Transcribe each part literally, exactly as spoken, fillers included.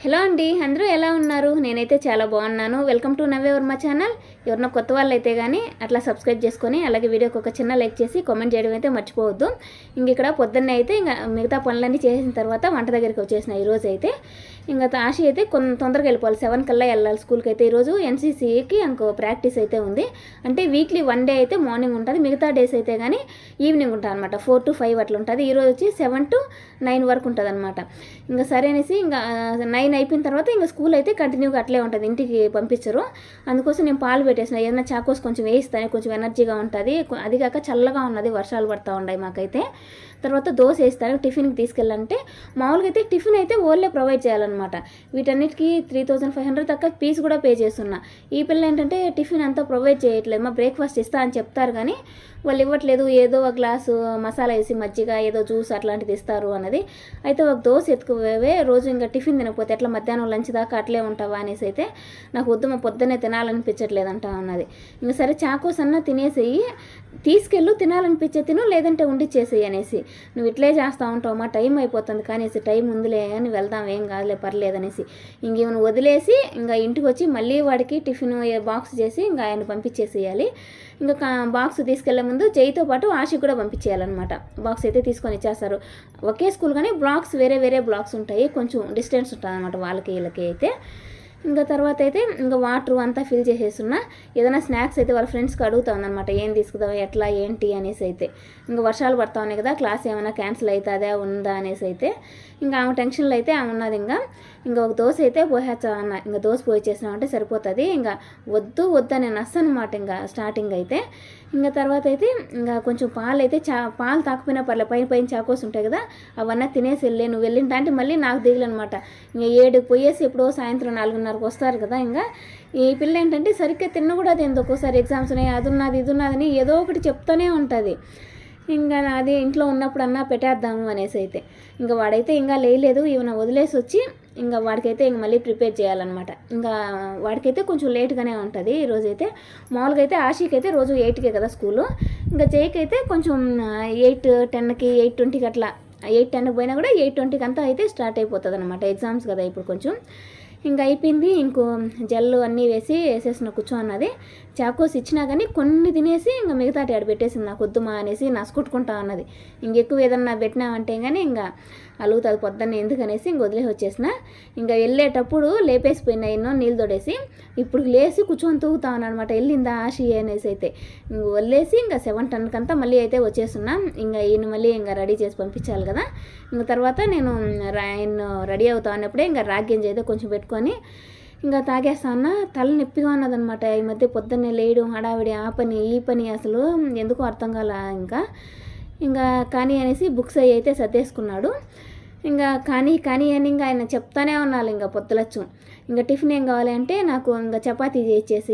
Hello అండి, అందరూ ఎలా ఉన్నారు? నేనైతే చాలా బాగున్నాను. Welcome to Navya Varma channel. ఎవరన్నా కొత్త వాళ్ళు అయితే కానీ అట్లా సబ్స్క్రైబ్ చేసుకొని అలాగే వీడియోకి ఒక చిన్న లైక్ చేసి కామెంట్ చేయడం అయితే మర్చిపోవద్దు. ఇంక ఇక్కడ పొద్దున్నే అయితే ఇంకా మిగతా పనులన్నీ చేసిన తర్వాత వంట దగ్గరికి వచ్చేసిన ఈరోజు అయితే ఇంకా ఆశి అయితే కొంత తొందరగా వెళ్ళిపోవాలి, సెవెన్ కల్లా వెళ్ళాలి స్కూల్కి. అయితే ఈరోజు ఎన్సీసీకి ఇంకో ప్రాక్టీస్ అయితే ఉంది. అంటే వీక్లీ వన్ డే అయితే మార్నింగ్ ఉంటుంది, మిగతా డేస్ అయితే కానీ ఈవినింగ్ ఉంటుంది అనమాట. ఫోర్ టు ఫైవ్ అట్లా ఉంటుంది. ఈరోజు వచ్చి సెవెన్ టు నైన్ వరకు ఉంటుంది అనమాట. ఇంకా సరే అనేసి ఇంకా నైన్ అయిపోయిన తర్వాత ఇంకా స్కూల్ అయితే కంటిన్యూగా అట్లే ఉంటుంది, ఇంటికి పంపించరు. అందుకోసం నేను పాలు పెట్టేసిన, ఏదైనా చాకోస్ కొంచెం వేయిస్తాను, కొంచెం ఎనర్జీగా ఉంటుంది. అది కాక చల్లగా ఉన్నది, వర్షాలు పడుతూ ఉన్నాయి మాకైతే. తర్వాత దోశ వేస్తాను, టిఫిన్కి తీసుకెళ్ళాలంటే మామూలుగా అయితే టిఫిన్ అయితే ఓన్లే ప్రొవైడ్ చేయాలన్నమాట. వీటన్నిటికీ త్రీ థౌసండ్ ఫైవ్ హండ్రెడ్ దాకా ఫీజు కూడా పే చేస్తున్నా. ఈ పిల్లలు ఏంటంటే టిఫిన్ అంతా ప్రొవైడ్ చేయట్లేదు, మా బ్రేక్ఫాస్ట్ ఇస్తా అని చెప్తారు కానీ వాళ్ళు ఇవ్వట్లేదు. ఏదో ఒక గ్లాసు మసాలా వేసి మజ్జిగ ఏదో జ్యూస్ అట్లాంటిది ఇస్తారు అన్నది. అయితే ఒక దోశ ఎత్తుకుపోవే రోజు ఇంకా టిఫిన్ తినకపోతే ఎట్లా మధ్యాహ్నం లంచ్ దాకా అట్లే ఉంటావా అనేసి అయితే నాకు వద్దు, మా పొద్దున్నే తినాలనిపించట్లేదు అంటా ఉన్నది. ఇంకా సరే చాకోస్ అన్నా తినేసేయి, తీసుకెళ్ళు, తినాలనిపించే తిను, లేదంటే ఉండిచ్చేసేయి అనేసి. నువ్వు ఇట్లే చేస్తూ ఉంటావు, మా టైం అయిపోతుంది కానీ టైం ఉందిలే అని వెళ్దాం, ఏం కాదులే పర్లేదనేసి ఇంకేమైనా వదిలేసి ఇంకా ఇంటికి వచ్చి మళ్ళీ వాడికి టిఫిన్ బాక్స్ చేసి ఇంకా ఆయన పంపించేసేయాలి. ఇంకా బాక్స్ తీసుకెళ్లే ముందు జైతో పాటు ఆశకి కూడా పంపించేయాలన్నమాట. బాక్స్ అయితే తీసుకొని ఇచ్చేస్తారు. ఒకే స్కూల్ కానీ బ్లాక్స్ వేరే వేరే బ్లాక్స్ ఉంటాయి, కొంచెం డిస్టెన్స్ ఉంటుంది అనమాట వాళ్ళకి వీళ్ళకి అయితే. ఇంకా తర్వాత అయితే ఇంకా వాటర్ అంతా ఫిల్ చేసేస్తున్నా. ఏదైనా స్నాక్స్ అయితే వాళ్ళ ఫ్రెండ్స్కి అడుగుతా ఉందన్నమాట, ఏం తీసుకుందాం ఎట్లా ఏంటి అనేసి అయితే. ఇంకా వర్షాలు పడతా ఉన్నాయి కదా, క్లాస్ ఏమైనా క్యాన్సిల్ అవుతుందా ఉందా అనేసి అయితే ఇంకా ఆమె టెన్షన్లో అయితే ఆమె ఉన్నది. ఇంకా ఇంకా ఒక దోశ అయితే పోసేచ్చా అన్న, ఇంకా దోశ పోయి చేసినామంటే సరిపోతుంది. ఇంకా వద్దు వద్దు నేను అస్సనమాట ఇంకా స్టార్టింగ్ అయితే. ఇంకా తర్వాత అయితే ఇంకా కొంచెం పాలు అయితే చా పాలు తాకపోయినా పర్లేదు, పైన పైన చాకోస్ ఉంటాయి కదా అవన్నీ తినేసి వెళ్ళే, నువ్వు వెళ్ళింటా అంటే మళ్ళీ నాకు దిగులనమాట. ఇంకా ఏడుకి పోయేసి ఎప్పుడో సాయంత్రం నాలుగున్నరకు వస్తారు కదా. ఇంకా ఈ పిల్ల ఏంటంటే సరిగ్గా తిన్న కూడా అది ఎందుకు ఒక్కోసారి ఎగ్జామ్స్ ఉన్నాయి, అది ఉన్నది ఇది ఉన్నదని ఏదో ఒకటి చెప్తూనే ఉంటుంది. ఇంకా అది ఇంట్లో ఉన్నప్పుడు అన్నా పెట్టేద్దాము అనేసి అయితే ఇంకా వాడైతే ఇంకా లేయలేదు, ఏమైనా వదిలేసి వచ్చి ఇంకా వాడికైతే ఇంక మళ్ళీ ప్రిపేర్ చేయాలన్నమాట. ఇంకా వాడికైతే కొంచెం లేట్గానే ఉంటుంది ఈరోజైతే. మామూలుగా అయితే ఆశీకి అయితే రోజు ఎయిట్కే కదా స్కూలు, ఇంకా జైకి అయితే కొంచెం ఎయిట్ టెన్కి ఎయిట్ ట్వంటీకి అట్లా, ఎయిట్ టెన్కి పోయినా కూడా ఎయిట్ ట్వంటీకి అంతా అయితే స్టార్ట్ అయిపోతుంది అనమాట. ఎగ్జామ్స్ కదా ఇప్పుడు కొంచెం. ఇంకా అయిపోయింది, ఇంకో జల్లు అన్నీ వేసి వేసేసిన కూర్చోన్నది. చాకోస్ ఇచ్చినా కానీ కొన్ని తినేసి ఇంకా మిగతాటి ఆడ పెట్టేసింది, నాకు వద్దుమా అనేసి నసుకుట్టుకుంటా అన్నది. ఇంకెక్కువ ఏదన్నా పెట్టినామంటే కానీ ఇంకా అలుగుతుంది పొద్దున్న ఎందుకనేసి ఇంక వదిలేసి వచ్చేసిన. ఇంకా వెళ్ళేటప్పుడు లేపేసిపోయినా ఎన్నో నీళ్ళు తోడేసి ఇప్పుడు లేసి కూర్చొని తూగుతా అనమాట. వెళ్ళిందా ఆశి అనేసి అయితే ఇంక వదిలేసి ఇంకా సెవెన్ టెన్కి అంతా మళ్ళీ అయితే వచ్చేస్తున్నా. ఇంకా ఈయన మళ్ళీ ఇంకా రెడీ చేసి పంపించాలి కదా. ఇంకా తర్వాత నేను ఆయన రెడీ అవుతా అన్నప్పుడే ఇంకా రాగ్యం అయితే కొంచెం పెట్టుకొని ఇంకా తాగేస్తా అన్న. తల నొప్పిగా ఉన్నదనమాట ఈ మధ్య, పొద్దున్నే లేయడం హడావిడి, ఆ పని ఈ పని అసలు ఎందుకు అర్థం కాల. ఇంకా ఇంకా కానీ అనేసి బుక్స్ అవి అయితే సర్దేసుకున్నాడు. ఇంకా కానీ కానీ అని ఇంకా ఆయన చెప్తానే ఉన్నాను. ఇంకా పొద్దులచ్చు ఇంకా టిఫిన్ ఏం కావాలి అంటే నాకు ఇంకా చపాతీ చేసేసి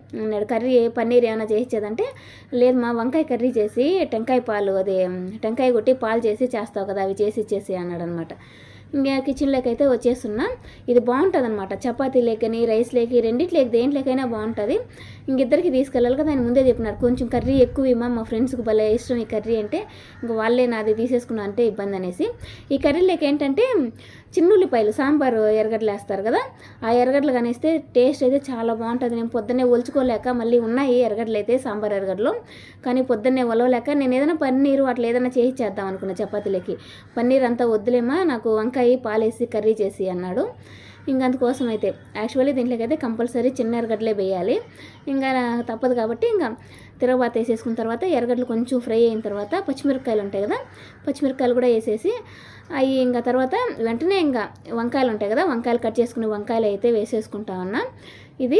కర్రీ పన్నీర్ ఏమైనా చేయించేదంటే లేదు మా వంకాయ కర్రీ చేసి టెంకాయ పాలు అదే టెంకాయ కొట్టి పాలు చేసి చేస్తావు కదా అవి చేసి ఇచ్చేసి అన్నాడు అనమాట. ఇంకా కిచెన్లోకి అయితే వచ్చేస్తున్నా. ఇది బాగుంటుంది అనమాట, చపాతీ లేకని రైస్ లేకి రెండిట్లేకి దేంట్లోకైనా బాగుంటుంది. ఇంకిద్దరికి తీసుకెళ్ళాలి కదా, ఆయన ముందే చెప్పినారు కొంచెం కర్రీ ఎక్కువ ఇమ్మా, మా ఫ్రెండ్స్కి భలే ఇష్టం ఈ కర్రీ అంటే. ఇంకా వాళ్ళే నాది తీసేసుకున్నా అంటే ఇబ్బంది అనేసి. ఈ కర్రీలోకి ఏంటంటే చిన్నుల్లిపాయలు సాంబారు ఎర్రగడ్డలు వేస్తారు కదా, ఆ ఎర్రగడ్డలు కనేస్తే టేస్ట్ అయితే చాలా బాగుంటుంది. నేను పొద్దున్నే ఒలుచుకోలేక మళ్ళీ ఉన్నాయి ఎర్రగడ్డలు అయితే సాంబార్ ఎర్రగడ్డలు, కానీ పొద్దున్నే ఒలవలేక నేను ఏదైనా పన్నీరు అట్లా ఏదైనా చేసి చేద్దాం అనుకున్నా చపాతీలకి. పన్నీర్ అంతా వద్దులేమా, నాకు వంకాయ పాలేసి కర్రీ చేసి అన్నాడు. ఇంకా అందుకోసం అయితే యాక్చువల్లీ దీంట్లోకి అయితే కంపల్సరీ చిన్న ఎర్రగడ్డలే వేయాలి. ఇంకా తప్పదు కాబట్టి ఇంకా తిరగబాత వేసేసుకున్న తర్వాత ఎర్రగడ్డలు కొంచెం ఫ్రై అయిన తర్వాత పచ్చిమిరపకాయలు ఉంటాయి కదా, పచ్చిమిరపకాయలు కూడా వేసేసి అవి ఇంకా తర్వాత వెంటనే ఇంకా వంకాయలు ఉంటాయి కదా, వంకాయలు కట్ చేసుకుని వంకాయలు అయితే వేసేసుకుంటా ఉన్నా. ఇది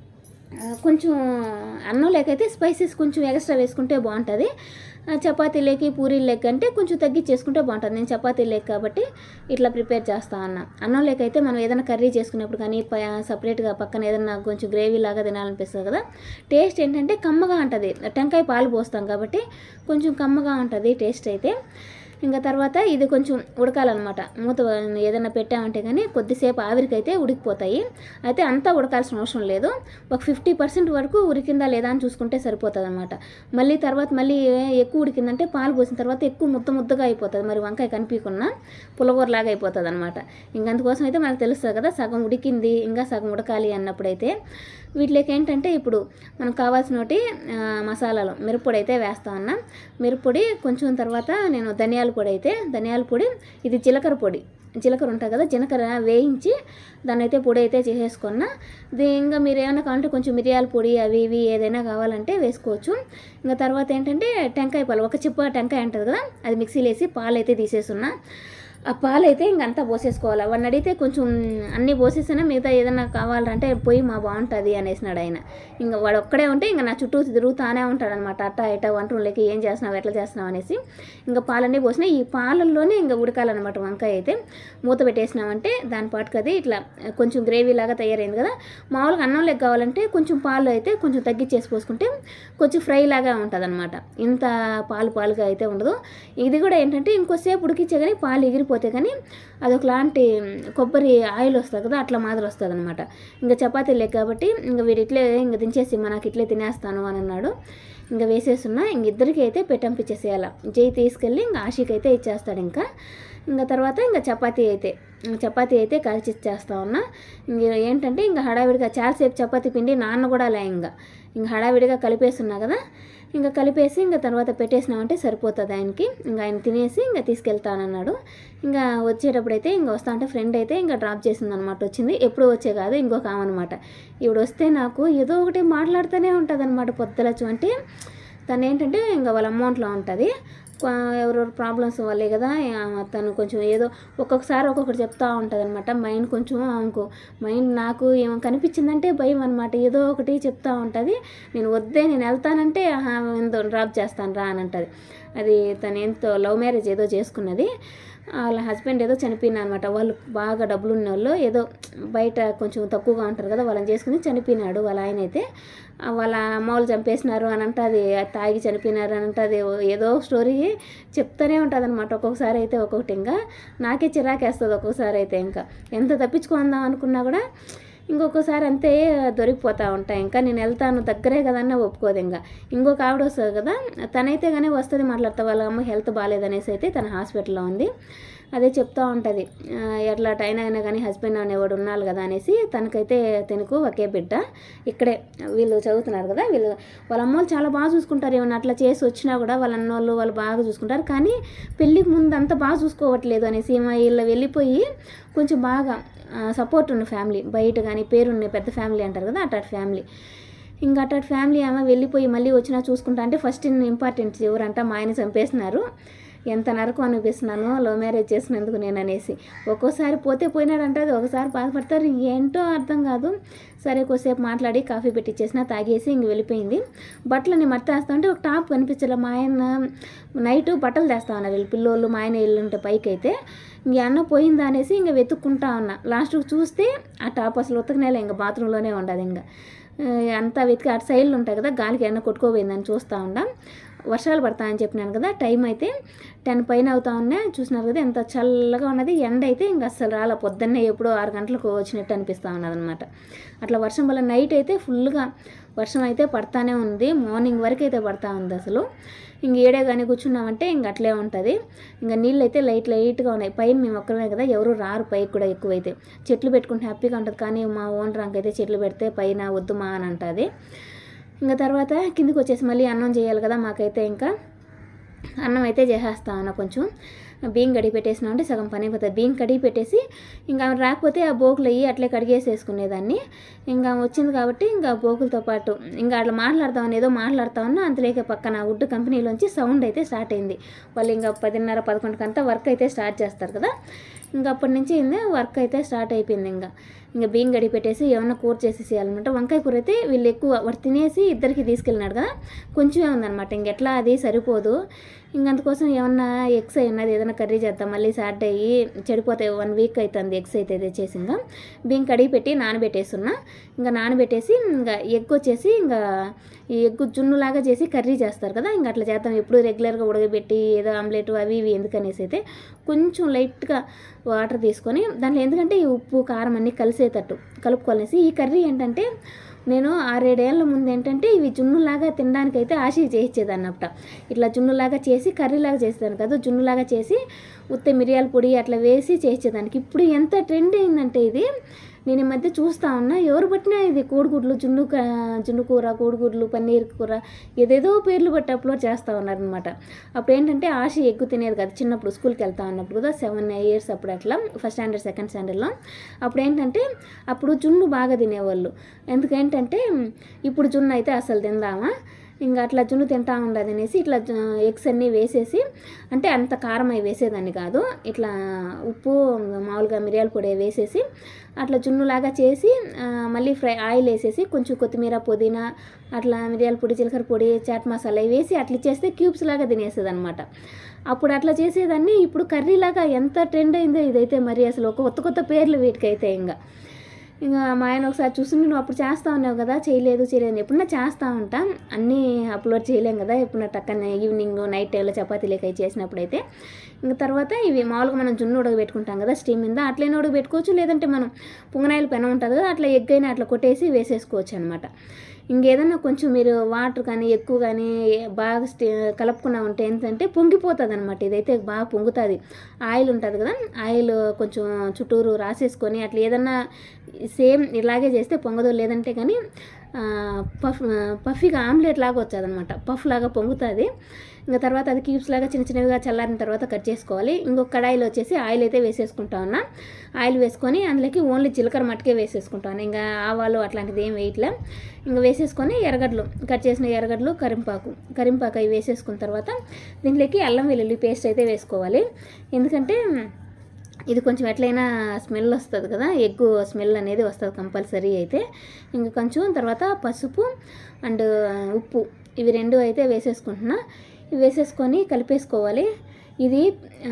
కొంచెం అన్నం లేకైతే స్పైసెస్ కొంచెం ఎక్స్ట్రా వేసుకుంటే బాగుంటుంది. చపాతీ లేకి పూరీ లేక అంటే కొంచెం తగ్గించేసుకుంటే బాగుంటుంది. నేను చపాతీ లేక కాబట్టి ఇట్లా ప్రిపేర్ చేస్తా అన్న. అన్నం లేకైతే మనం ఏదైనా కర్రీ చేసుకునేప్పుడు కానీ సపరేట్గా పక్కన ఏదైనా కొంచెం గ్రేవీ లాగా తినాలనిపిస్తుంది కదా, టేస్ట్ ఏంటంటే కమ్మగా ఉంటుంది. టెంకాయ పాలు పోస్తాం కాబట్టి కొంచెం కమ్మగా ఉంటుంది టేస్ట్ అయితే. ఇంకా తర్వాత ఇది కొంచెం ఉడకాలన్నమాట. మూత ఏదైనా పెట్టామంటే కానీ కొద్దిసేపు ఆవిరికైతే ఉడికిపోతాయి. అయితే అంతా ఉడకాల్సిన అవసరం లేదు, ఒక ఫిఫ్టీ పర్సెంట్ వరకు ఉడికిందా లేదా అని చూసుకుంటే సరిపోతుంది అనమాట. మళ్ళీ తర్వాత మళ్ళీ ఎక్కువ ఉడికిందంటే పాలు పోసిన తర్వాత ఎక్కువ ముద్ద ముద్దగా అయిపోతుంది, మరి వంకాయ కనిపించకుండా పులగూరలాగా అయిపోతుంది అనమాట. ఇంకందుకోసం అయితే మనకు తెలుస్తుంది కదా సగం ఉడికింది ఇంకా సగం ఉడకాలి అన్నప్పుడైతే వీటిలోకి ఏంటంటే ఇప్పుడు మనకు కావాల్సినటి మసాలాలు మిరప్పొడి అయితే వేస్తా ఉన్నా. మిరప్పొడి కొంచెం తర్వాత నేను ధనియాల పొడి అయితే ధనియాల పొడి, ఇది జీలకర్ర పొడి, జీలకర్ర ఉంటుంది కదా జీలకర్ర వేయించి దాన్ని అయితే పొడి అయితే చేసేసుకున్నా. ఇది ఇంకా మీరు ఏమైనా కావాలంటే కొంచెం మిరియాల పొడి అవి ఇవి ఏదైనా కావాలంటే వేసుకోవచ్చు. ఇంకా తర్వాత ఏంటంటే టెంకాయ పాలు, ఒక చిప్ప టెంకాయ ఉంటుంది కదా అది మిక్సీలో వేసి పాలు అయితే తీసేస్తున్నా. ఆ పాలు అయితే ఇంకంతా పోసేసుకోవాలి. వాడిని అడిగితే కొంచెం అన్నీ పోసేసినా మిగతా ఏదైనా కావాలంటే పోయి మా బాగుంటుంది అనేసినాడు ఆయన. ఇంకా వాడు ఒక్కడే ఉంటే ఇంకా నా చుట్టూ తిరుగుతానే ఉంటాడనమాట, అట్టా ఇట్టా వంట లేక ఏం చేస్తున్నావు ఎట్లా చేస్తున్నావు అనేసి. ఇంకా పాలన్నీ పోసినా ఈ పాలల్లోనే ఇంకా ఉడకాలన్నమాట. వంకాయ అయితే మూత పెట్టేసినామంటే దాని పాటుకు అది ఇట్లా కొంచెం గ్రేవీ లాగా తయారైంది కదా. మామూలుగా అన్నం లెక్క కావాలంటే కొంచెం పాలు అయితే కొంచెం తగ్గించేసి పోసుకుంటే కొంచెం ఫ్రై లాగా ఉంటుంది అనమాట. ఇంత పాలు పాలుగా అయితే ఉండదు. ఇది కూడా ఏంటంటే ఇంకోసేపు ఉడికించే కానీ పాలు ఎగిరి పోతే కానీ అదొకలాంటి కొబ్బరి ఆయిల్ వస్తుంది కదా అట్లా మాదిరి వస్తుంది అనమాట. ఇంకా చపాతీ లేక కాబట్టి ఇంకా వీడు ఇట్లే ఇంకా దించేసి మనకి ఇట్లే తినేస్తాను అని అన్నాడు. ఇంకా వేసేస్తున్నా. ఇంక ఇద్దరికి అయితే పెట్టంపించేసేయాల. జై తీసుకెళ్ళి ఇంకా ఆశీకి అయితే ఇచ్చేస్తాడు. ఇంకా ఇంకా తర్వాత ఇంకా చపాతీ అయితే చపాతీ అయితే కలిసి ఇచ్చేస్తా ఉన్నా. ఇంక ఏంటంటే ఇంకా హడావిడిగా చాలాసేపు చపాతీ పిండి నాన్న కూడా లే ఇంకా ఇంకా హడావిడిగా కలిపేస్తున్నా కదా. ఇంకా కలిపేసి ఇంకా తర్వాత పెట్టేసినామంటే సరిపోతుంది ఆయనకి. ఇంకా ఆయన తినేసి ఇంకా తీసుకెళ్తానన్నాడు. ఇంకా వచ్చేటప్పుడు అయితే ఇంకా వస్తా అంటే ఫ్రెండ్ అయితే ఇంకా డ్రాప్ చేసింది అనమాట. వచ్చింది ఎప్పుడు వచ్చే కాదు ఇంకొక ఆమె అనమాట. ఇప్పుడు వస్తే నాకు ఏదో ఒకటి మాట్లాడుతూనే ఉంటుంది అనమాట పొద్దులచ్చు. అంటే తను ఏంటంటే ఇంకా వాళ్ళ అమౌంట్లో ఉంటుంది, ఎవరెవరు ప్రాబ్లమ్స్ వల్లే కదా తను కొంచెం ఏదో ఒక్కొక్కసారి ఒక్కొక్కటి చెప్తూ ఉంటుంది అనమాట. మైండ్ కొంచెం ఇంకో మైండ్ నాకు ఏమో కనిపించిందంటే భయం అనమాట, ఏదో ఒకటి చెప్తూ ఉంటుంది. నేను వద్దే నేను వెళ్తానంటే ఎంతో డ్రాప్ చేస్తాను రా అని అంటుంది. అది తను ఎంతో లవ్ మ్యారేజ్ ఏదో చేసుకున్నది, వాళ్ళ హస్బెండ్ ఏదో చనిపోయినా అనమాట. వాళ్ళు బాగా డబ్బులు ఉన్న వాళ్ళు ఏదో బయట కొంచెం తక్కువగా ఉంటారు కదా వాళ్ళని చేసుకుని చనిపోయినాడు. వాళ్ళ ఆయన అయితే వాళ్ళ అమ్మ వాళ్ళు చంపేసినారు అని అంటుంది, తాగి చనిపోయినారు అని అంటుంది. ఏదో స్టోరీ చెప్తూనే ఉంటుంది అనమాట. ఒక్కొక్కసారి అయితే ఒక్కొక్కటి ఇంకా నాకే చిరాకేస్తుంది ఒక్కొక్కసారి అయితే. ఇంకా ఎంత తప్పించుకుందాం అనుకున్నా కూడా ఇంకొకసారి అంతే దొరికిపోతూ ఉంటాయి. ఇంకా నేను వెళ్తాను దగ్గరే కదన్నా ఒప్పుకోదు. ఇంకా ఇంకొక ఆవిడ వస్తుంది కదా తనైతే కానీ వస్తుంది మాట్లాడతా. వాళ్ళ అమ్మ హెల్త్ బాగాలేదనేసి అయితే తన హాస్పిటల్లో ఉంది. అదే చెప్తూ ఉంటుంది ఎట్లా టైన్ అయినా కానీ హస్బెండ్ అనేవాడు ఉన్నారు కదా అనేసి. తనకైతే తనకు ఒకే బిడ్డ, ఇక్కడే వీళ్ళు చదువుతున్నారు కదా. వీళ్ళు వాళ్ళ అమ్మ వాళ్ళు చాలా బాగా చూసుకుంటారు. ఏమన్నా అట్లా చేసి వచ్చినా కూడా వాళ్ళ అన్నోళ్ళు వాళ్ళు బాగా చూసుకుంటారు. కానీ పెళ్ళికి ముందు అంతా బాగా చూసుకోవట్లేదు అనేసి వీళ్ళు వెళ్ళిపోయి కొంచెం బాగా సపోర్ట్ ఉన్న ఫ్యామిలీ, బయట కానీ పేరున్న పెద్ద ఫ్యామిలీ అంటారు కదా అట్లాంటి ఫ్యామిలీ. ఇంకా అట్లాంటి ఫ్యామిలీ ఆమె వెళ్ళిపోయి మళ్ళీ వచ్చినా చూసుకుంటా అంటే ఫస్ట్ ఇంపార్టెంట్ ఎవరంట మా ఆయన చంపేసినారు. ఎంత నరకం అనిపిస్తున్నాను లవ్ మ్యారేజ్ చేసినందుకు నేను అనేసి. ఒక్కోసారి పోతే పోయినాడంటే అది ఒకసారి బాధపడతారు, ఏంటో అర్థం కాదు. సరే కొద్దిసేపు మాట్లాడి కాఫీ పెట్టించేసిన తాగేసి ఇంక వెళ్ళిపోయింది. బట్టలని మర్తేస్తా ఉంటే ఒక టాప్ కనిపించలే. మా ఆయన నైటు బట్టలు తెస్తా ఉన్నారు వీళ్ళు పిల్లోళ్ళు, మా ఆయన వెళ్ళుంటే పైకి అయితే ఇంక అన్న పోయిందా అనేసి ఇంకా వెతుక్కుంటా ఉన్నా. లాస్ట్కి చూస్తే ఆ టాప్ అసలు ఉతకనేలే, ఇంకా బాత్రూంలోనే ఉండదు. ఇంకా అంతా వెతికి అటు సైడ్లు ఉంటాయి కదా గాలికి ఎన్న కొట్టుకోపోయిందని చూస్తూ ఉండా. వర్షాలు పడతాయని చెప్పినాను కదా. టైం అయితే టెన్ పైన అవుతా ఉన్నాయి. చూసినారు కదా ఎంత చల్లగా ఉన్నది. ఎండ అయితే ఇంకా అస్సలు రాల. పొద్దున్నే ఎప్పుడో ఆరు గంటలకు వచ్చినట్టు అనిపిస్తూ ఉన్నది అనమాట. అట్లా వర్షం వల్ల నైట్ అయితే ఫుల్గా వర్షం అయితే పడతానే ఉంది. మార్నింగ్ వరకు అయితే పడతా ఉంది అసలు. ఇంక ఏడే కానీ కూర్చున్నామంటే ఇంక అట్లే ఉంటుంది. ఇంకా నీళ్ళు అయితే లైట్ లైట్గా ఉన్నాయి. పైన మేము ఒక్కరమే కదా, ఎవరు రారు పైకి కూడా ఎక్కువైతే. చెట్లు పెట్టుకుంటే హ్యాపీగా ఉంటుంది. కానీ మా ఓన్ రంక్ అయితే చెట్లు పెడితే పైన వద్దు మా అని అంటుంది. ఇంకా తర్వాత కిందికి వచ్చేసి మళ్ళీ అన్నం చేయాలి కదా. మాకైతే ఇంకా అన్నం అయితే చేసేస్తా ఉన్నా. కొంచెం బియ్యం కడిగి పెట్టేసినా అంటే సగం పని అయిపోతుంది. బియ్యం కడిగి పెట్టేసి ఇంకా రాకపోతే ఆ బోకులు అయ్యి అట్లే కడిగేసేసుకునేదాన్ని. ఇంకా వచ్చింది కాబట్టి ఇంకా బోకులతో పాటు ఇంకా అట్లా మాట్లాడతామని ఏదో మాట్లాడుతా ఉన్నా. అంతలేక పక్కన వుడ్ కంపెనీలోంచి సౌండ్ అయితే స్టార్ట్ అయింది. వాళ్ళు ఇంకా పదిన్నర పదకొండుకంతా వర్క్ అయితే స్టార్ట్ చేస్తారు కదా. ఇంకా అప్పటి నుంచి ఏంది వర్క్ అయితే స్టార్ట్ అయిపోయింది. ఇంకా ఇంకా బియ్యం గడి పెట్టేసి ఏమన్నా కూర చేసేసేయాలన్నమాట. వంకాయ కూర అయితే వీళ్ళు ఎక్కువ వాడు తినేసి ఇద్దరికి తీసుకెళ్ళినాడు కదా, కొంచెమే ఉందన్నమాట. ఇంకెట్లా అది సరిపోదు. ఇంక అందుకోసం ఏమన్నా ఎగ్స్ అయి ఉన్నది, ఏదైనా కర్రీ చేద్దాం, మళ్ళీ సాటర్డే అయ్యి చెడిపోతాయి. వన్ వీక్ అవుతుంది ఎగ్స్ అయితే తెచ్చేసి. ఇంకా బియ్యం కడిగి పెట్టి నానబెట్టేస్తున్నా. ఇంకా నానబెట్టేసి ఇంకా ఎగ్ వచ్చేసి ఇంకా ఈ ఎగ్గు జున్నులాగా చేసి కర్రీ చేస్తారు కదా, ఇంకా అట్లా చేద్దాం. ఎప్పుడు రెగ్యులర్గా ఉడకబెట్టి ఏదో ఆమ్లెట్ అవి ఇవి ఎందుకనేసి అయితే కొంచెం లైట్గా వాటర్ తీసుకొని దాంట్లో ఎందుకంటే ఈ ఉప్పు కారం అన్నీ కలిసేటట్టు కలుపుకోవాలనేసి. ఈ కర్రీ ఏంటంటే నేను ఆరేడేళ్ల ముందు ఏంటంటే ఇవి జున్నులాగా తినడానికైతే ఆశ చేయించేది అన్నమాట. ఇట్లా జున్నులాగా చేసి కర్రీలాగా చేసేదాన్ని కాదు, జున్నులాగా చేసి ఉత్త మిరియాల పొడి అట్లా వేసి చేయించేదానికి. ఇప్పుడు ఎంత ట్రెండ్ అయిందంటే ఇది, నేను ఈ మధ్య చూస్తూ ఉన్నా, ఎవరు పట్టినా ఇది కోడిగుడ్లు జున్ను జున్ను కూర, కోడిగుడ్లు, పన్నీర్ కూర, ఏదేదో పేర్లు బట్టి అప్లోడ్ చేస్తూ ఉన్నారనమాట. అప్పుడు ఏంటంటే ఆశ ఎగ్గు తినేది కదా చిన్నప్పుడు, స్కూల్కి వెళ్తా ఉన్నప్పుడు కదా, సెవెన్ ఇయర్స్ అప్పుడు అట్లా, ఫస్ట్ స్టాండర్డ్ సెకండ్ స్టాండర్డ్లో. అప్పుడు ఏంటంటే అప్పుడు జున్ను బాగా తినేవాళ్ళు. ఎందుకంటే ఇప్పుడు జున్ను అయితే అసలు తిందామా, ఇంకా అట్లా జున్ను తింటా ఉండదు అనేసి ఇట్లా ఎగ్స్ అన్నీ వేసేసి, అంటే అంత కారం అవి వేసేదాన్ని కాదు, ఇట్లా ఉప్పు మామూలుగా మిరియాల పొడి వేసేసి అట్లా జున్నులాగా చేసి మళ్ళీ ఫ్రై ఆయిల్ వేసేసి కొంచెం కొత్తిమీర, పుదీనా, అట్లా మిరియాల పొడి, జీలకర్ర పొడి, చాట్ మసాలా వేసి అట్లా చేస్తే క్యూబ్స్ లాగా తినేసేది అనమాట. అప్పుడు అట్లా చేసేదాన్ని. ఇప్పుడు కర్రీలాగా ఎంత ట్రెండ్ అయిందో ఇదైతే, మరి అసలు ఒక కొత్త కొత్త పేర్లు వీటికైతే. ఇంకా ఇంకా మా ఆయన ఒకసారి చూస్తుంటే నువ్వు అప్పుడు చేస్తూ ఉన్నావు కదా, చేయలేదు చేయలేదు, ఎప్పుడన్నా చేస్తూ ఉంటాం, అన్నీ అప్లోడ్ చేయలేం కదా, ఎప్పుడన్నా టక్కన ఈవినింగ్ నైట్ టైంలో చపాతీ లేక చేసినప్పుడు అయితే. ఇంకా తర్వాత ఇవి మామూలుగా మనం జున్ను ఉడకబెట్టుకుంటాం కదా స్టీమ్ మీద, అట్లనే ఉడకబెట్టుకోవచ్చు, లేదంటే మనం పొంగనాయిల పెనం ఉంటుంది కదా, అట్లా ఎగ్ అయినా అట్లా కొట్టేసి వేసేసుకోవచ్చు అనమాట. ఇంకేదన్నా కొంచెం మీరు వాటర్ కానీ ఎక్కువ కానీ బాగా స్టీ కలుపుకున్నా ఉంటే ఏంటంటే పొంగిపోతుంది అనమాట. ఇదైతే బాగా పొంగుతుంది. ఆయిల్ ఉంటుంది కదా, ఆయిల్ కొంచెం చుట్టూరు రాసేసుకొని అట్లా ఏదన్నా సేమ్ ఇలాగే చేస్తే పొంగదు. లేదంటే కానీ పఫ్ పఫీగా ఆమ్లెట్ లాగా వచ్చేది అనమాట, పఫ్ లాగా పొంగుతుంది. ఇంకా తర్వాత అది క్యూబ్స్ లాగా చిన్న చిన్నవిగా చల్లారిన తర్వాత కట్ చేసుకోవాలి. ఇంకొక కడాయిలో వచ్చేసి ఆయిల్ అయితే వేసేసుకుంటా ఉన్నా. ఆయిల్ వేసుకొని అందులోకి ఓన్లీ జీలకర్ర మట్టుకే వేసేసుకుంటాను, ఇంకా ఆవాలు అట్లాంటిది ఏం వేయట్లే. ఇంకా వేసేసుకొని ఎర్రగడ్డలు, కట్ చేసిన ఎర్రగడ్డలు, కరింపాకు కరింపాకు అవి వేసేసుకున్న తర్వాత దీంట్లోకి అల్లం వెల్లుల్లి పేస్ట్ అయితే వేసుకోవాలి. ఎందుకంటే ఇది కొంచెం ఎట్లయినా స్మెల్ వస్తుంది కదా, ఎగ్గు స్మెల్ అనేది వస్తుంది కంపల్సరీ అయితే. ఇంకా కొంచెం తర్వాత పసుపు అండ్ ఉప్పు ఇవి రెండు అయితే వేసేసుకుంటున్నా. ఇవి వేసేసుకొని కలిపేసుకోవాలి. ఇది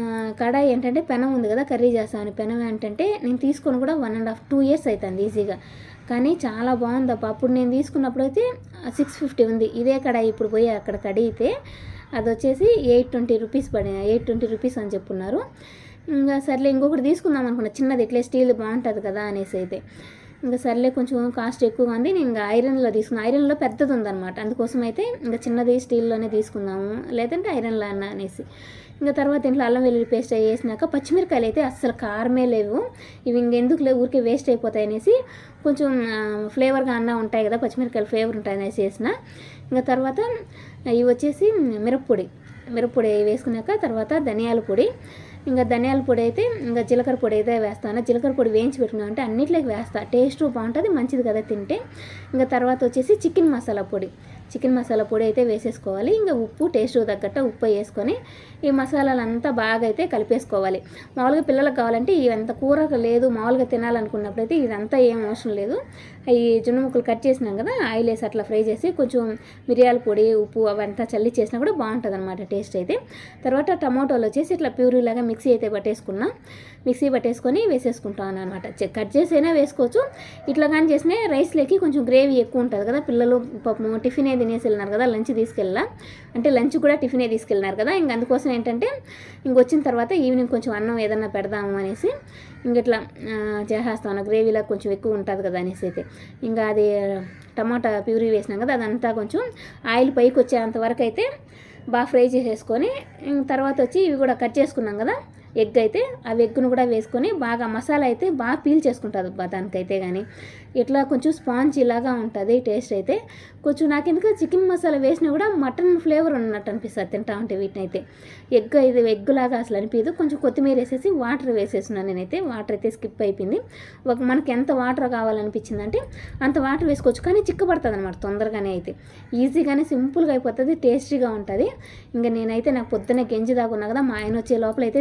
కడాయి ఏంటంటే పెనం ఉంది కదా, కర్రీ చేస్తామని పెనం ఏంటంటే నేను తీసుకొని కూడా one and half two years అవుతుంది ఈజీగా, కానీ చాలా బాగుంది అప్ప. అప్పుడు నేను తీసుకున్నప్పుడు అయితే సిక్స్ ఫిఫ్టీ ఉంది ఇదే కడాయి. ఇప్పుడు పోయి అక్కడ కడిగితే అది వచ్చేసి ఎయిట్ ట్వంటీ రూపీస్ పడి ఎయిట్ ట్వంటీ రూపీస్ అని చెప్పున్నారు. ఇంకా సర్లే ఇంకొకటి తీసుకుందాం అనుకున్నా చిన్నది, ఇట్లే స్టీల్ బాగుంటుంది కదా అనేసి అయితే. ఇంకా సర్లే కొంచెం కాస్ట్ ఎక్కువగా ఉంది, నేను ఇంకా ఐరన్లో తీసుకున్నాను. ఐరన్లో పెద్దది ఉందన్నమాట, అందుకోసం అయితే ఇంకా చిన్నది స్టీల్లోనే తీసుకుందాము, లేదంటే ఐరన్లో అన్న అనేసి. ఇంకా తర్వాత ఇంట్లో అల్లం వెల్లుల్లి పేస్ట్ వేసినాక పచ్చిమిరకాయలు అయితే అస్సలు కారమే లేవు, ఇవి ఇంకెందుకు లేవు ఊరికే వేస్ట్ అయిపోతాయి అనేసి కొంచెం ఫ్లేవర్గా అన్న ఉంటాయి కదా, పచ్చిమిరకాయలు ఫ్లేవర్ ఉంటాయి అనేసి వేసిన. ఇంకా తర్వాత ఇవి వచ్చేసి మిరప్పొడి మిరప్పొడి వేసుకున్నాక తర్వాత ధనియాల పొడి. ఇంకా ధనియాల పొడి అయితే ఇంకా జీలకర్ర పొడి అయితే వేస్తాను. జీలకర్ర పొడి వేయించి పెట్టుకున్నా అంటే అన్నిట్లోకి వేస్తా, టేస్ట్ బాగుంటుంది, మంచిది కదా తింటే. ఇంకా తర్వాత వచ్చేసి చికెన్ మసాలా పొడి చికెన్ మసాలా పొడి అయితే వేసేసుకోవాలి. ఇంకా ఉప్పు టేస్ట్ తగ్గట్టు ఉప్పు వేసుకొని ఈ మసాలాలంతా బాగా అయితే కలిపేసుకోవాలి. మామూలుగా పిల్లలకు కావాలంటే ఇదంతా కూర లేదు, మామూలుగా తినాలనుకున్నప్పుడు అయితే ఇదంతా ఏం అవసరం లేదు. ఈ జున్ను ముక్కలు కట్ చేసినాం కదా, ఆయిల్ వేసి అట్లా ఫ్రై చేసి కొంచెం మిరియాల పొడి, ఉప్పు అవంతా చల్లి చేసినా కూడా బాగుంటుంది అనమాట టేస్ట్ అయితే. తర్వాత టమాటోలు వచ్చేసి ఇట్లా ప్యూరీలాగా మిక్సీ అయితే పట్టేసుకున్నా. మిక్సీ పట్టేసుకొని వేసేసుకుంటాను అనమాట. కట్ చేసైనా వేసుకోవచ్చు, ఇట్లా కానీ చేసినా రైస్లోకి కొంచెం గ్రేవీ ఎక్కువ ఉంటుంది కదా, పిల్లలు పాపం టిఫినే తినేసి వెళ్ళినారు కదా, లంచ్ తీసుకెళ్ళా అంటే లంచ్ కూడా టిఫినే తీసుకెళ్ళినారు కదా. ఇంక అందుకోసం ఏంటంటే ఇంకొచ్చిన తర్వాత ఈవినింగ్ కొంచెం అన్నం ఏదన్నా పెడదాము అనేసి ఇంక ఇట్లా చేసేస్తాను. గ్రేవీలా కొంచెం ఎక్కువ ఉంటుంది కదా అనేసి అయితే. ఇంకా అది టమాటా ప్యూరీ వేసినాం కదా, అదంతా కొంచెం ఆయిల్ పైకి వచ్చేంత వరకు అయితే బాగా ఫ్రై చేసేసుకొని తర్వాత వచ్చి ఇవి కూడా కట్ చేసుకున్నాం కదా ఎగ్ అయితే, ఆ ఎగ్గును కూడా వేసుకొని బాగా మసాలా అయితే బాగా పీల్ చేసుకుంటుంది దానికైతే. కానీ ఇట్లా కొంచెం స్పాంజీ లాగా ఉంటుంది టేస్ట్ అయితే. కొంచెం నాకు ఎందుకు చికెన్ మసాలా వేసినా కూడా మటన్ ఫ్లేవర్ ఉన్నట్టు అనిపిస్తుంది తింటా ఉంటే వీటిని అయితే. ఎగ్ ఇది ఎగ్గులాగా అసలు అనిపించదు. కొంచెం కొత్తిమీర వేసేసి వాటర్ వేసేస్తున్నాను నేనైతే. వాటర్ అయితే స్కిప్ అయిపోయింది. ఒక మనకి ఎంత వాటర్ కావాలనిపించిందంటే అంత వాటర్ వేసుకోవచ్చు, కానీ చిక్కబడుతుంది అనమాట తొందరగానే అయితే. ఈజీగానే సింపుల్గా అయిపోతుంది, టేస్టీగా ఉంటుంది. ఇంకా నేనైతే నాకు పొద్దున్నే గంజి దాగున్నా కదా, మా ఆయన వచ్చే లోపల అయితే తినేస్తా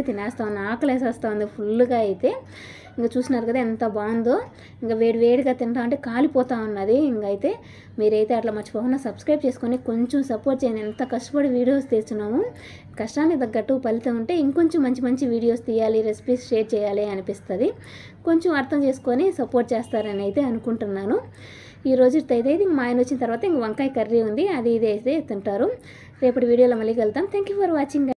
ఉంది, ఆకలి వేసేస్తూ ఉంది ఫుల్గా అయితే. ఇంకా చూసినారు కదా ఎంత బాగుందో, ఇంకా వేడి వేడిగా తింటా అంటే కాలిపోతూ ఉన్నది. ఇంకైతే మీరైతే అట్లా మర్చిపోకుండా సబ్స్క్రైబ్ చేసుకొని కొంచెం సపోర్ట్ చేయండి. ఎంత కష్టపడి వీడియోస్ తీస్తున్నాము, కష్టానికి తగ్గట్టు ఫలితం ఉంటే ఇంకొంచెం మంచి మంచి వీడియోస్ తీయాలి, రెసిపీస్ షేర్ చేయాలి అనిపిస్తుంది. కొంచెం అర్థం చేసుకొని సపోర్ట్ చేస్తారని అయితే అనుకుంటున్నాను. ఈ రోజు అయితే ఇది మా ఆయన వచ్చిన తర్వాత ఇంక వంకాయ కర్రీ ఉంది, అది ఇది అయితే తింటారు. రేపటి వీడియోలో మళ్ళీ వెళ్తాం. Thank you for watching.